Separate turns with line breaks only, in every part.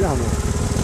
Andiamo.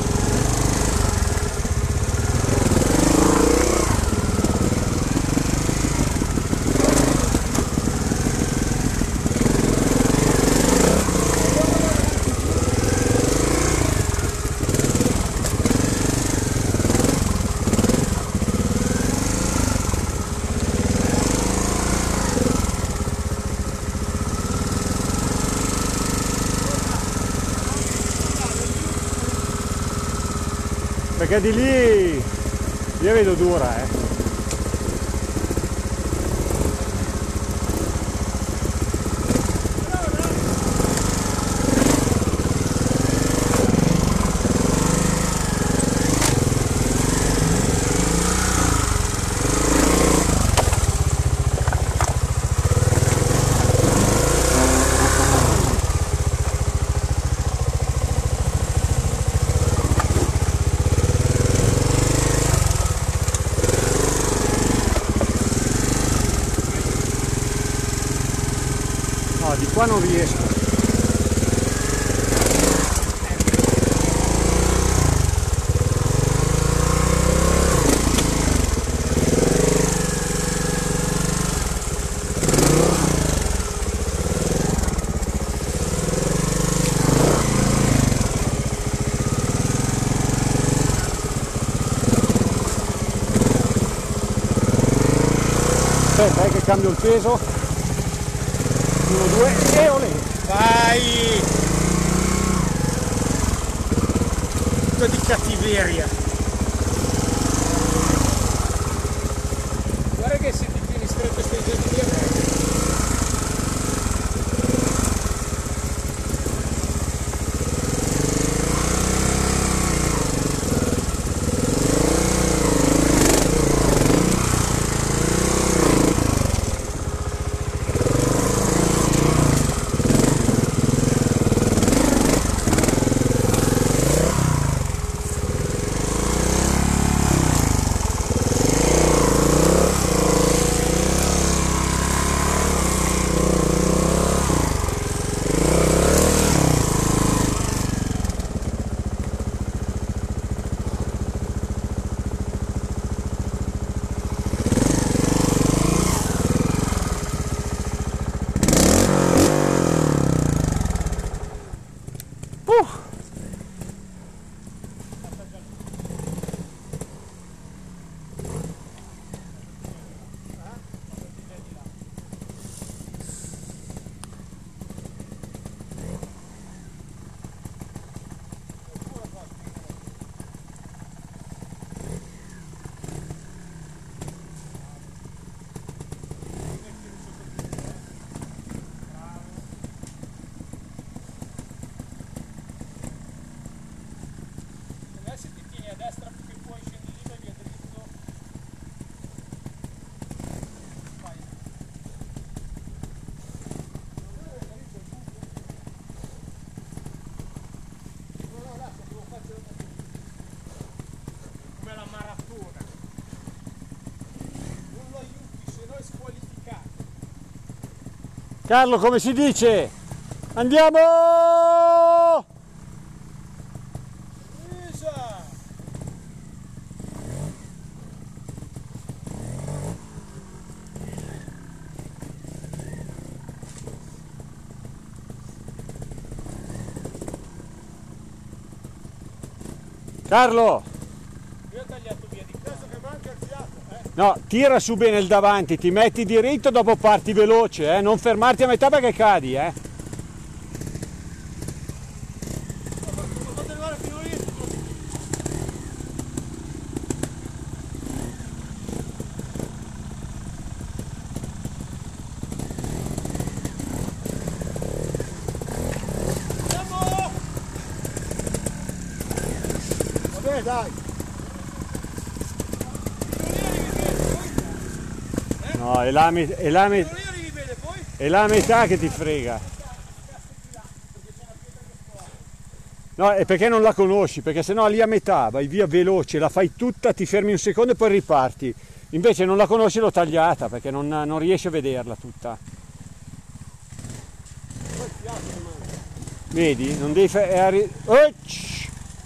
Perché di lì io vedo dura, No, di qua non riesco. Aspetta, che cambio il peso. 1, 2 e olè!
Vai! Tutto di cattiveria. Guarda che se ti tieni stretto stai giorni via meglio.
Carlo, come si dice? Andiamo! Carlo!
Io ho tagliato via di questo che manca il fiato,
No, tira su bene il davanti, ti metti diritto, dopo parti veloce, non fermarti a metà perché cadi,
Non arrivare fino lì. Andiamo!
Vabbè, dai! No, è la metà che ti frega. No, è perché non la conosci, perché sennò lì a metà vai via veloce, la fai tutta, ti fermi un secondo e poi riparti. Invece non la conosci, l'ho tagliata perché non riesci a vederla tutta. Vedi? Non devi fare...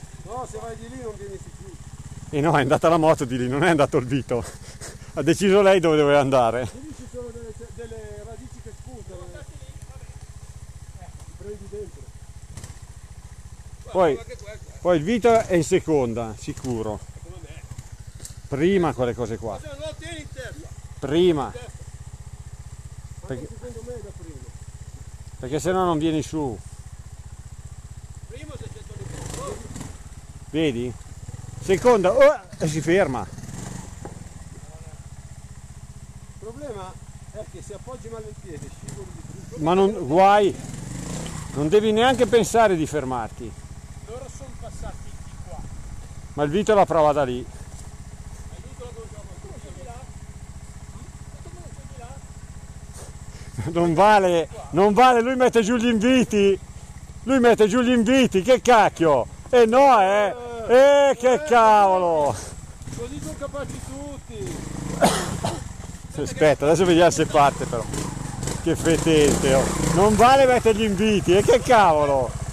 se vai di lì non vieni più.
E no, è andata la moto di lì, non è andato il Vito. Ha deciso lei dove doveva andare.
Lì ci sono delle radici che spuntano. Prendi dentro.
Poi il Vito è in seconda, sicuro. Prima quelle cose qua.
Lo tieni in testa.
Prima.
Anche secondo me è da prima.
Perché sennò non vieni su.
Prima se c'è il
Vedi? Seconda, oh, e si ferma.
Il problema è che se appoggi male il piede scivoli di brutto.
Ma non, guai. Non devi neanche pensare di fermarti.
Loro sono passati di qua.
Ma il Vito la prova da lì.
Hai visto la cosa? Tu non sei di là? Tu non sei di là?
Non vale, lui mette giù gli inviti. Lui mette giù gli inviti, che cacchio. E no, che cavolo.
Così sono capaci tutti.
Aspetta, adesso vediamo se parte però. Che fetente, oh. Non vale mettere gli inviti, e che cavolo.